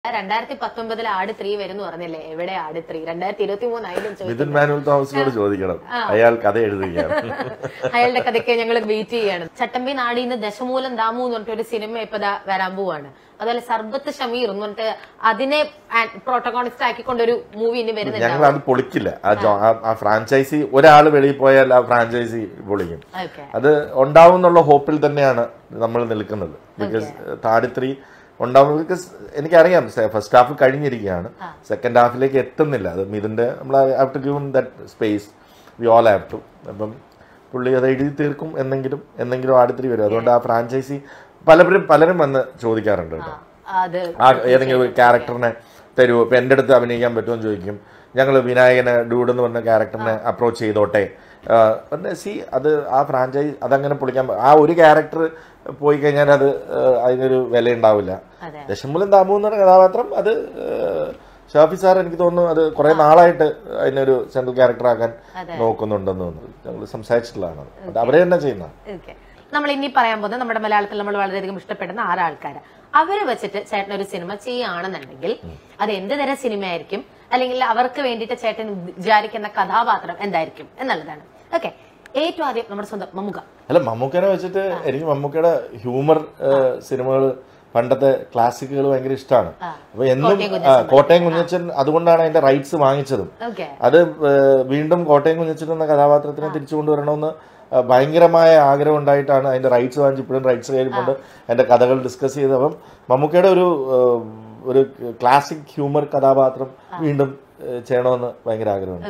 2019 ആട് 3 വരുന്നു പറഞ്ഞില്ലേ? എവിടെ ആട് 3? 2023 ആയാലും മിഥുൻ മാനുവൽ തോമസിനോട് ചോദിക്കണം, അയാൾ കഥ എഴുതുകയാണ്. അയാളുടെ കഥയ്ക്ക് ഞങ്ങൾ വെയിറ്റ് ചെയ്യാണ്. ചട്ടമ്പി നാടിന്ന് ദശമൂലം ദാമു എന്ന് പറഞ്ഞിട്ട് ഒരു സിനിമ ഇപ്പൊ വരാൻ പോവാണ്. അതുപോലെ സർബത്ത് ഷമീർ എന്ന് പറഞ്ഞിട്ട് അതിനെ പ്രോട്ടഗോണിസ്റ്റ് ആക്കിക്കൊണ്ടൊരു മൂവി ഇനി വരുന്നുണ്ട്. ഞങ്ങൾ അത് പൊളിക്കില്ല. ആ ഫ്രാഞ്ചൈസി ഒരാൾ വെളിയിൽ പോയാൽ ആ ഫ്രാഞ്ചൈസി പൊളിക്കും. അത് ഉണ്ടാവും എന്നുള്ള ഹോപ്പിൽ തന്നെയാണ് നമ്മൾ നിൽക്കുന്നത്. ബിക്കോസ് താടിത്രി ഉണ്ടാവും. ബിക്കോസ് എനിക്കറിയാം ഫസ്റ്റ് ഹാഫ് കഴിഞ്ഞിരിക്കുകയാണ്, സെക്കൻഡ് ഹാഫിലേക്ക് എത്തുന്നില്ല. അത് ഇതിന്റെ നമ്മൾ have to give that space, we all have to. അപ്പം പുള്ളി അത് എഴുതി തീർക്കും, എന്തെങ്കിലും ആടിത്രി വരും. അതുകൊണ്ട് ആ ഫ്രാഞ്ചൈസി പലരും വന്ന് ചോദിക്കാറുണ്ട് കേട്ടോ. ആ ഏതെങ്കിലും ഒരു ക്യാരക്ടറിനെ തരുമോ, ഇപ്പൊ എൻ്റെ അടുത്ത് അഭിനയിക്കാൻ പറ്റുമെന്ന് ചോദിക്കും. ഞങ്ങൾ വിനായകനെ ഡൂഡ് എന്ന് പറഞ്ഞ ക്യാരക്ടറിനെ അപ്രോച്ച് ചെയ്തോട്ടെ. അത് ആ ഫ്രാഞ്ചൈസ് അതങ്ങനെ പൊളിക്കാൻ, ആ ഒരു ക്യാരക്ടർ പോയി കഴിഞ്ഞാൽ അത് അതിനൊരു വില ഉണ്ടാവില്ല. ദശമൂലം ദാമു എന്ന് പറഞ്ഞ കഥാപാത്രം അത് ഷാഫി സാർ എനിക്ക് തോന്നുന്നു അത് കുറെ നാളായിട്ട് അതിനൊരു സെൻട്രൽ ക്യാരക്ടർ ആക്കാൻ നോക്കുന്നുണ്ടെന്ന് തോന്നുന്നു. ഞങ്ങൾ സംസാരിച്ചിട്ടുള്ളതാണ്. അത് അവരെ തന്നെ ചെയ്യുന്നതാണ്. നമ്മൾ ഇനി പറയാൻ പോകുന്നത് നമ്മുടെ മലയാളത്തിൽ നമ്മൾ വളരെയധികം ഇഷ്ടപ്പെടുന്ന 6 ആൾക്കാർ. അവരെ വെച്ചിട്ട് ചേട്ടൻ ഒരു സിനിമ ചെയ്യുകയാണെന്നുണ്ടെങ്കിൽ അത് എന്ത് തരം സിനിമയായിരിക്കും, അല്ലെങ്കിൽ അവർക്ക് വേണ്ടിയിട്ട് ചേട്ടൻ വിചാരിക്കുന്ന കഥാപാത്രം എന്തായിരിക്കും എന്നുള്ളതാണ്. ഓക്കെ, ഏറ്റവും ആദ്യം നമ്മുടെ സ്വന്തം മമ്മൂക്ക. അല്ല, മമ്മൂക്കനെ വെച്ചിട്ട് എനിക്ക് മമ്മൂക്കയുടെ ഹ്യൂമർ സിനിമകൾ, പണ്ടത്തെ ക്ലാസിക്കുകൾ ഭയങ്കര ഇഷ്ടമാണ്. അപ്പൊ എന്നും കോട്ടയം കുഞ്ഞച്ചൻ, അതുകൊണ്ടാണ് അതിന്റെ റൈറ്റ്സ് വാങ്ങിച്ചതും. അത് വീണ്ടും കോട്ടയം കുഞ്ഞച്ചൻ എന്ന കഥാപാത്രത്തിനെ തിരിച്ചു കൊണ്ടുവരണമെന്ന് ഭയങ്കരമായ ആഗ്രഹം ഉണ്ടായിട്ടാണ് അതിന്റെ റൈറ്റ്സ് വാങ്ങിച്ച് ഇപ്പോഴും റൈറ്റ്സ് കയ്യിലുണ്ട്. അതിന്റെ കഥകൾ ഡിസ്കസ് ചെയ്ത്. അപ്പം മമ്മൂക്കയുടെ ഒരു ക്ലാസിക് ഹ്യൂമർ കഥാപാത്രം വീണ്ടും ചെയ്യണമെന്ന് ഭയങ്കര ആഗ്രഹമുണ്ട്.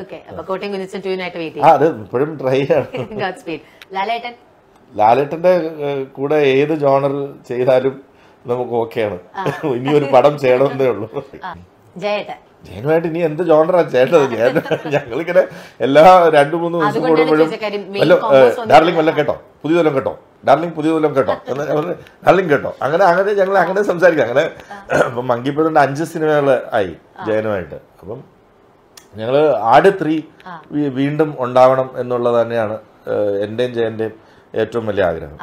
അത് ഇപ്പോഴും ട്രൈ ആണ്. ലാലേട്ടന്റെ കൂടെ ഏത് ജോണർ ചെയ്താലും നമുക്ക് ഓക്കെയാണ്. ഇനിയൊരു പടം ചെയ്യണമെന്നേ ഉള്ളൂ. ജയനുമായിട്ട് ഇനി എന്ത് ജോണറാ ചേട്ടത്? ഞങ്ങളിങ്ങനെ എല്ലാ 2-3 ദിവസം കൂടുമ്പോഴും ഡാർലിംഗ് വല്ലതും കേട്ടോ, പുതിയ വല്ലതും കേട്ടോ, ഡാർലിംഗ് പുതിയ വല്ലതും കേട്ടോ, ഡാർലിംഗ് കേട്ടോ, അങ്ങനെ ഞങ്ങൾ അങ്ങനെ സംസാരിക്കാം. അങ്ങനെ ഇപ്പം മങ്കിപ്പതിന്റെ 5 സിനിമകൾ ആയി ജയനുമായിട്ട്. അപ്പം ഞങ്ങള് ആട് 3 വീണ്ടും ഉണ്ടാവണം എന്നുള്ളത് തന്നെയാണ് എന്റെയും ജയന്റെയും ഏറ്റവും വലിയ ആഗ്രഹം.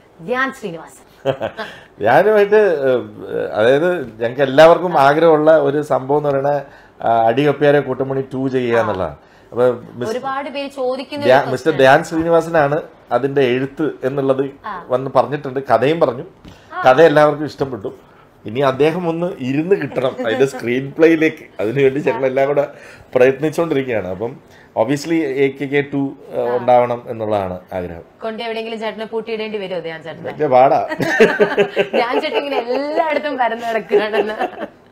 ഞാനുമായിട്ട് അതായത് ഞങ്ങൾക്ക് എല്ലാവർക്കും ആഗ്രഹമുള്ള ഒരു സംഭവം എന്ന് പറയുന്നത് അടികപ്പിയാരെ കൂട്ടമണി 2 ചെയ്യുക എന്നുള്ളതാണ്. അപ്പൊ മിസ്റ്റർ ധ്യാൻ ശ്രീനിവാസനാണ് അതിന്റെ എഴുത്ത് എന്നുള്ളത് വന്ന് പറഞ്ഞിട്ടുണ്ട്. കഥയും പറഞ്ഞു. കഥ എല്ലാവർക്കും ഇഷ്ടപ്പെട്ടു. ഇനി അദ്ദേഹം ഒന്ന് ഇരുന്ന് കിട്ടണം അതിന്റെ സ്ക്രീൻ പ്ലേയിലേക്ക്. അതിനുവേണ്ടി ഞങ്ങൾ എല്ലാം കൂടെ പ്രയത്നിച്ചുകൊണ്ടിരിക്കുകയാണ്. അപ്പം ഒബിയസ്ലി AKK2 ഉണ്ടാവണം എന്നുള്ളതാണ് ആഗ്രഹം. എവിടെയെങ്കിലും ചേട്ടനെ പൂട്ടിയിടേണ്ടി വരുമോ ധ്യാൻ ചേട്ടൻ? പാടാ. ധ്യാൻ ചേട്ടൻ ഇങ്ങനെ എല്ലായിടത്തും പരന്നു നടക്കുകയാണെന്ന്.